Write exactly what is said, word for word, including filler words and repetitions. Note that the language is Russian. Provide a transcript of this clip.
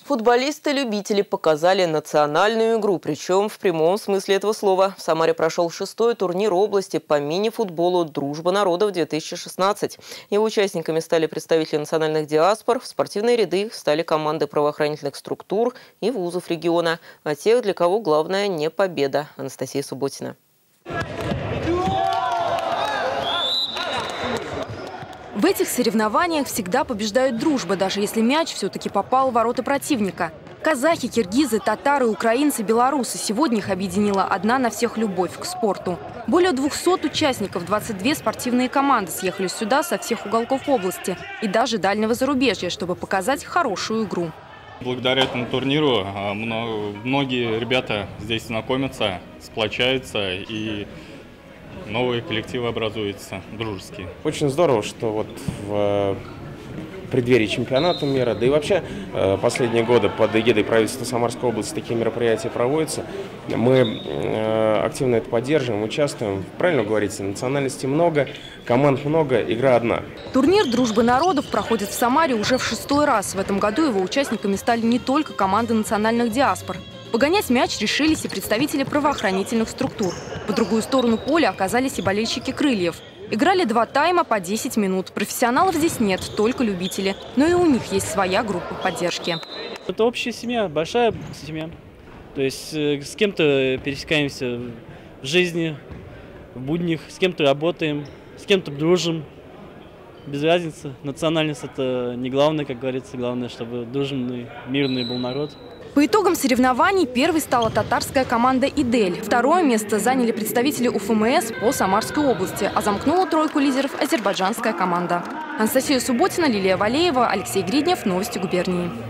Футболисты-любители показали национальную игру, причем в прямом смысле этого слова. В Самаре прошел шестой турнир области по мини-футболу «Дружба народов-две тысячи шестнадцать». Его участниками стали представители национальных диаспор, в спортивные ряды встали команды правоохранительных структур и вузов региона. А тех, для кого главное не победа. Анастасия Субботина. В этих соревнованиях всегда побеждает дружба, даже если мяч все-таки попал в ворота противника. Казахи, киргизы, татары, украинцы, белорусы. Сегодня их объединила одна на всех любовь к спорту. Более двухсот участников, двадцать две спортивные команды съехались сюда со всех уголков области и даже дальнего зарубежья, чтобы показать хорошую игру. Благодаря этому турниру многие ребята здесь знакомятся, сплочаются и новые коллективы образуются, дружеские. Очень здорово, что вот в преддверии чемпионата мира, да и вообще последние годы под эгидой правительства Самарской области такие мероприятия проводятся. Мы активно это поддерживаем, участвуем. Правильно говорите, национальностей много, команд много, игра одна. Турнир «Дружбы народов» проходит в Самаре уже в шестой раз. В этом году его участниками стали не только команды национальных диаспор. Погонять мяч решились и представители правоохранительных структур. По другую сторону поля оказались и болельщики «Крыльев». Играли два тайма по десять минут. Профессионалов здесь нет, только любители. Но и у них есть своя группа поддержки. Это общая семья, большая семья. То есть с кем-то пересекаемся в жизни, в буднях, с кем-то работаем, с кем-то дружим. Без разницы. Национальность – это не главное, как говорится. Главное, чтобы дружный, мирный был народ. По итогам соревнований первой стала татарская команда «Идель». Второе место заняли представители УФМС по Самарской области, а замкнула тройку лидеров азербайджанская команда. Анастасия Субботина, Лилия Валеева, Алексей Гриднев. Новости губернии.